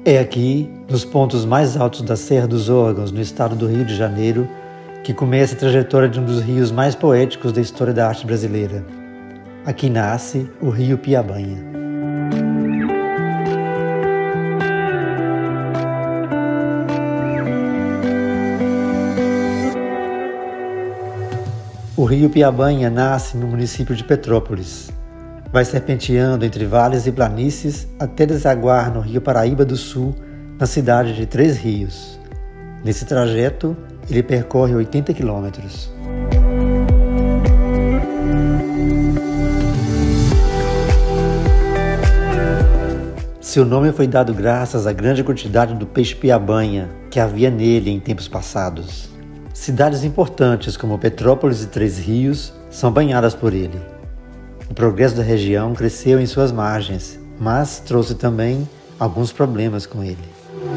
É aqui, nos pontos mais altos da Serra dos Órgãos, no estado do Rio de Janeiro, que começa a trajetória de um dos rios mais poéticos da história da arte brasileira. Aqui nasce o Rio Piabanha. O Rio Piabanha nasce no município de Petrópolis. Vai serpenteando entre vales e planícies até desaguar no Rio Paraíba do Sul, na cidade de Três Rios. Nesse trajeto, ele percorre 80 quilômetros. Seu nome foi dado graças à grande quantidade do peixe piabanha que havia nele em tempos passados. Cidades importantes como Petrópolis e Três Rios são banhadas por ele. O progresso da região cresceu em suas margens, mas trouxe também alguns problemas com ele.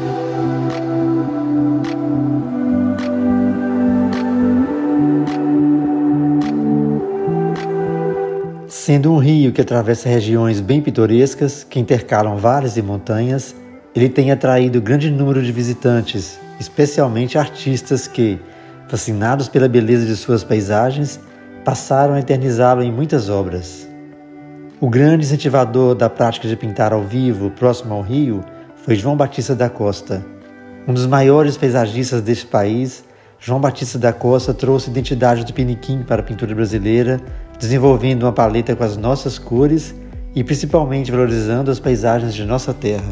Sendo um rio que atravessa regiões bem pitorescas, que intercalam vales e montanhas, ele tem atraído grande número de visitantes, especialmente artistas que, fascinados pela beleza de suas paisagens, passaram a eternizá-lo em muitas obras. O grande incentivador da prática de pintar ao vivo, próximo ao rio, foi João Batista da Costa. Um dos maiores paisagistas deste país, João Batista da Costa trouxe a identidade do piniquim para a pintura brasileira, desenvolvendo uma paleta com as nossas cores e principalmente valorizando as paisagens de nossa terra.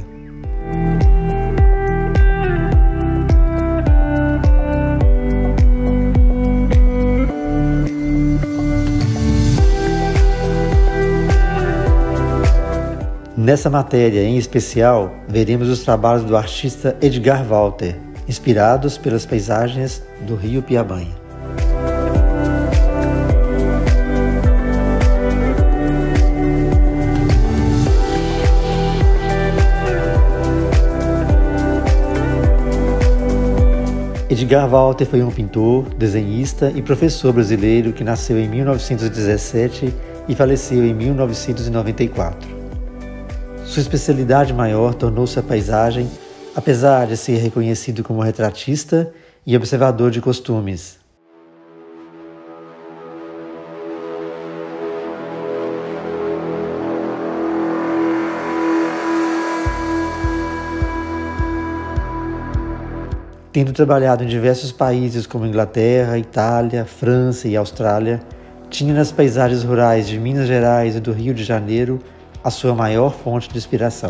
Nessa matéria, em especial, veremos os trabalhos do artista Edgar Walter, inspirados pelas paisagens do Rio Piabanha. Edgar Walter foi um pintor, desenhista e professor brasileiro que nasceu em 1917 e faleceu em 1994. Sua especialidade maior tornou-se a paisagem, apesar de ser reconhecido como retratista e observador de costumes. Tendo trabalhado em diversos países como Inglaterra, Itália, França e Austrália, tinha nas paisagens rurais de Minas Gerais e do Rio de Janeiro a sua maior fonte de inspiração.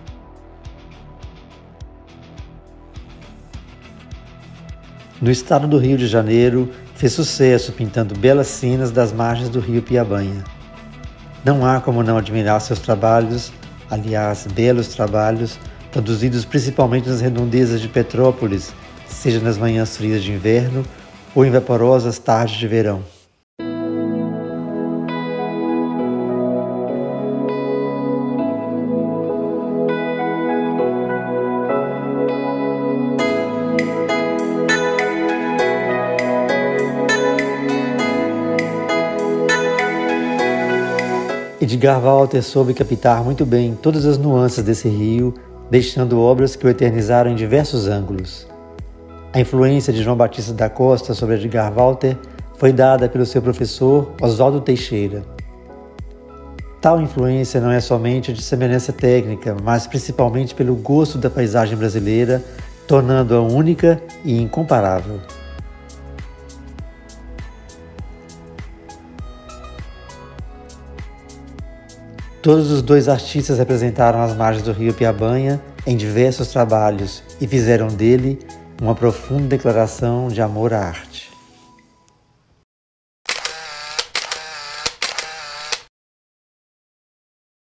No estado do Rio de Janeiro, fez sucesso pintando belas cenas das margens do Rio Piabanha. Não há como não admirar seus trabalhos, aliás, belos trabalhos, produzidos principalmente nas redondezas de Petrópolis, seja nas manhãs frias de inverno ou em vaporosas tardes de verão. Edgar Walter soube captar muito bem todas as nuances desse rio, deixando obras que o eternizaram em diversos ângulos. A influência de João Batista da Costa sobre Edgar Walter foi dada pelo seu professor Oswaldo Teixeira. Tal influência não é somente de semelhança técnica, mas principalmente pelo gosto da paisagem brasileira, tornando-a única e incomparável. Todos os dois artistas representaram as margens do Rio Piabanha em diversos trabalhos e fizeram dele uma profunda declaração de amor à arte.